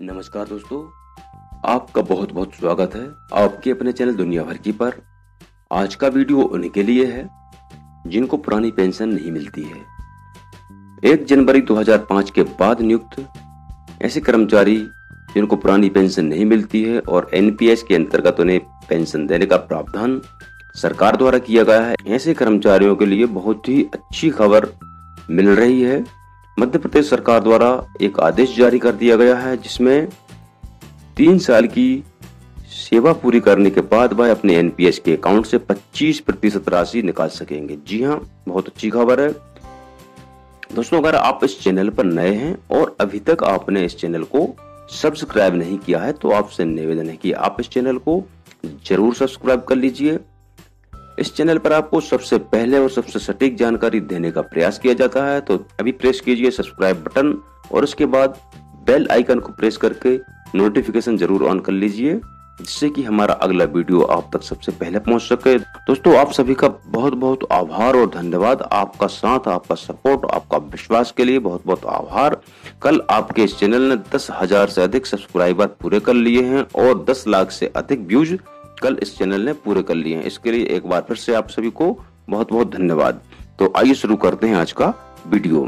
नमस्कार दोस्तों, आपका बहुत बहुत स्वागत है आपके अपने चैनल दुनिया भर की पर। आज का वीडियो उन्हीं के लिए है जिनको पुरानी पेंशन नहीं मिलती है। 1 जनवरी 2005 के बाद नियुक्त ऐसे कर्मचारी जिनको पुरानी पेंशन नहीं मिलती है और एनपीएस के अंतर्गत उन्हें पेंशन देने का प्रावधान सरकार द्वारा किया गया है, ऐसे कर्मचारियों के लिए बहुत ही अच्छी खबर मिल रही है। मध्य प्रदेश सरकार द्वारा एक आदेश जारी कर दिया गया है जिसमें 3 साल की सेवा पूरी करने के बाद वह अपने एनपीएस के अकाउंट से 25% राशि निकाल सकेंगे। जी हाँ, बहुत अच्छी खबर है दोस्तों। अगर आप इस चैनल पर नए हैं और अभी तक आपने इस चैनल को सब्सक्राइब नहीं किया है तो आपसे निवेदन है कि आप इस चैनल को जरूर सब्सक्राइब कर लीजिए। इस चैनल पर आपको सबसे पहले और सबसे सटीक जानकारी देने का प्रयास किया जाता है, तो अभी प्रेस कीजिए सब्सक्राइब बटन और उसके बाद बेल आइकन को प्रेस करके नोटिफिकेशन जरूर ऑन कर लीजिए जिससे कि हमारा अगला वीडियो आप तक सबसे पहले पहुंच सके। दोस्तों, आप सभी का बहुत बहुत आभार और धन्यवाद। आपका साथ, आपका सपोर्ट, आपका विश्वास के लिए बहुत बहुत आभार। कल आपके इस चैनल ने 10,000 से अधिक सब्सक्राइबर पूरे कर लिए हैं और 10 लाख से अधिक व्यूज कल इस चैनल ने पूरे कर लिए हैं। इसके लिए एक बार फिर से आप सभी को बहुत बहुत धन्यवाद। तो आइए शुरू करते हैं आज का वीडियो।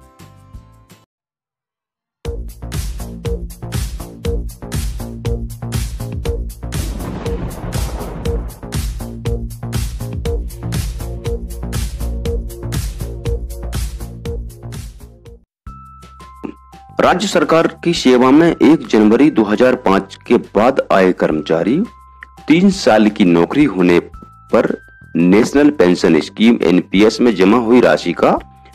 राज्य सरकार की सेवा में 1 जनवरी 2005 के बाद आए कर्मचारी 3 साल की नौकरी होने पर नेशनल पेंशन स्कीम एनपीएस में जमा हुई राशि का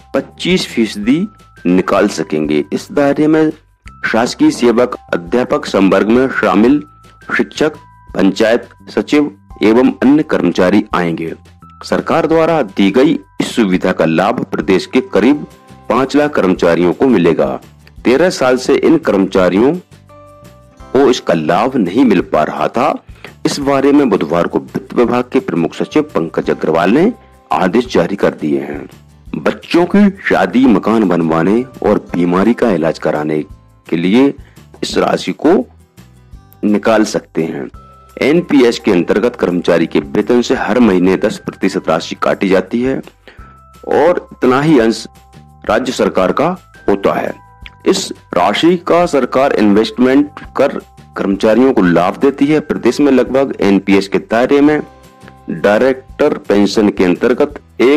25% निकाल सकेंगे। इस दायरे में शासकीय सेवक, अध्यापक संवर्ग में शामिल शिक्षक, पंचायत सचिव एवं अन्य कर्मचारी आएंगे। सरकार द्वारा दी गई इस सुविधा का लाभ प्रदेश के करीब 5 लाख कर्मचारियों को मिलेगा। 13 साल से इन कर्मचारियों को इसका लाभ नहीं मिल पा रहा था। इस बारे में बुधवार को वित्त विभाग के प्रमुख सचिव पंकज अग्रवाल ने आदेश जारी कर दिए हैं। बच्चों की शादी, मकान बनवाने और बीमारी का इलाज कराने के लिए इस राशि को निकाल सकते हैं। एनपीएस के अंतर्गत कर्मचारी के वेतन से हर महीने 10% राशि काटी जाती है और इतना ही अंश राज्य सरकार का होता है। इस राशि का सरकार इन्वेस्टमेंट कर कर्मचारियों को लाभ देती है। प्रदेश में लगभग एनपीएस के दायरे में डायरेक्टर पेंशन के अंतर्गत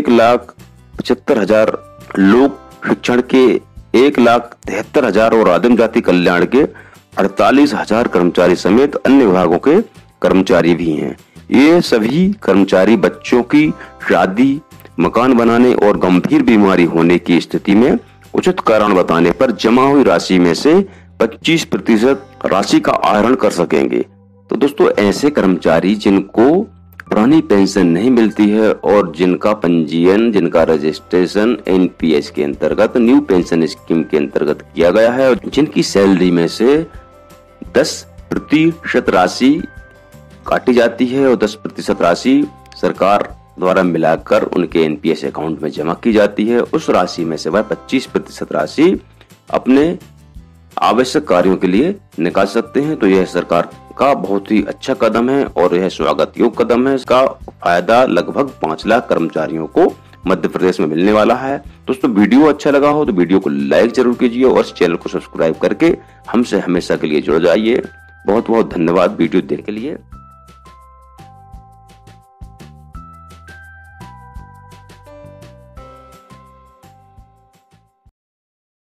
1,75,000 लोग, शिक्षण के 1,73,000 और आदिम जाति कल्याण के 48,000 कर्मचारी समेत अन्य विभागों के कर्मचारी भी हैं। ये सभी कर्मचारी बच्चों की शादी, मकान बनाने और गंभीर बीमारी होने की स्थिति में उचित कारण बताने पर जमा हुई राशि में से 25% राशि का आहरण कर सकेंगे। तो दोस्तों, ऐसे कर्मचारी जिनको पुरानी पेंशन नहीं मिलती है और जिनका पंजीयन, जिनका रजिस्ट्रेशन एनपीएस के अंतर्गत, न्यू पेंशन स्कीम के अंतर्गत किया गया है और जिनकी सैलरी में से 10% राशि काटी जाती है और 10% राशि सरकार द्वारा मिलाकर उनके एनपीएस अकाउंट में जमा की जाती है, उस राशि में से वह 25% राशि अपने आवश्यक कार्यों के लिए निकाल सकते हैं। तो यह सरकार का बहुत ही अच्छा कदम है और यह स्वागत योग्य कदम है। इसका फायदा लगभग 5 लाख कर्मचारियों को मध्य प्रदेश में मिलने वाला है। दोस्तों, वीडियो अच्छा लगा हो तो वीडियो को लाइक जरूर कीजिए और इस चैनल को सब्सक्राइब करके हमसे हमेशा के लिए जुड़ जाइए। बहुत बहुत धन्यवाद वीडियो देखने के लिए।